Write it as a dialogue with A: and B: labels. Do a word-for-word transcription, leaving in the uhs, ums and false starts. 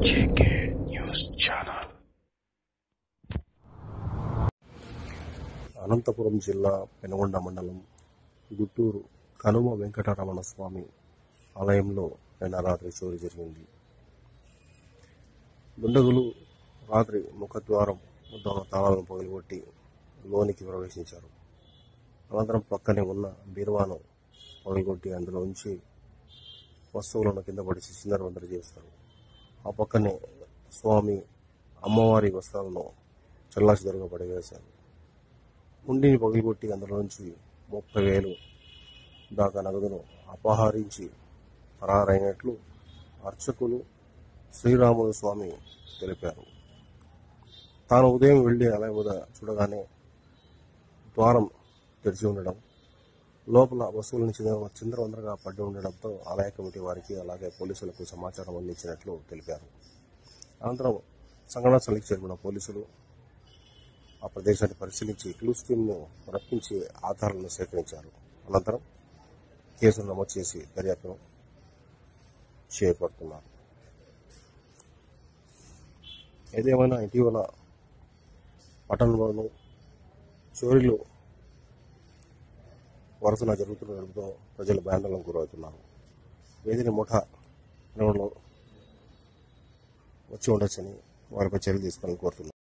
A: JK news channel.
B: Anantapuram జిల్లా పెనుగొండ మండలం గుట్టూరు కనుమ వెంకటరమణ స్వామి ఆలయంలో నిన్న రాత్రి చోరీ జరిగింది. దుండగులు రాత్రి ముఖద్వారం వద్ద తాళాలను పగలగొట్టి లోనికి ప్రవేశించారు. అనంతరం పక్కనే ఉన్న బీరువాను పగలగొట్టి అందులో ఉంచి వస్తువులను కింద పడిచి చిందరవందర చేశారు. ఆ పక్కనే స్వామి అమ్మవారి వస్త్రాలను చల్లాచెదరుగా పడివేశారు. ఉండిని పగిలిగొట్టి అందులో నుంచి ముప్పై వేలు దాకా నగదును అపహరించి పరారైనట్లు అర్చకులు శ్రీరాములు స్వామి తెలిపారు. తాను ఉదయం వెళ్లి ఆలయం వద్ద చూడగానే ద్వారం తెరిచి ఉండడం, లోపల వస్తువులను చిందరవందరగా పడి ఉండడంతో ఆలయ కమిటీ వారికి అలాగే పోలీసులకు సమాచారం అందించినట్లు తెలిపారు. అనంతరం సంఘటనా స్థలికి చేరుకున్న పోలీసులు ఆ ప్రదేశాన్ని పరిశీలించి క్లూస్ టీమ్ను రప్పించి ఆధారాలను సేకరించారు. అనంతరం కేసును నమోదు చేసి దర్యాప్తును చేపడుతున్నారు. ఏదేమైనా ఇటీవల పట్టణంలోనూ చోరీలు వరుసన జరుగుతుండడంతో ప్రజలు భయాందోళనకు గురవుతున్నారు. వేదిని ముఠా వచ్చి ఉండొచ్చని వారిపై చర్యలు తీసుకోవాలని కోరుతున్నారు.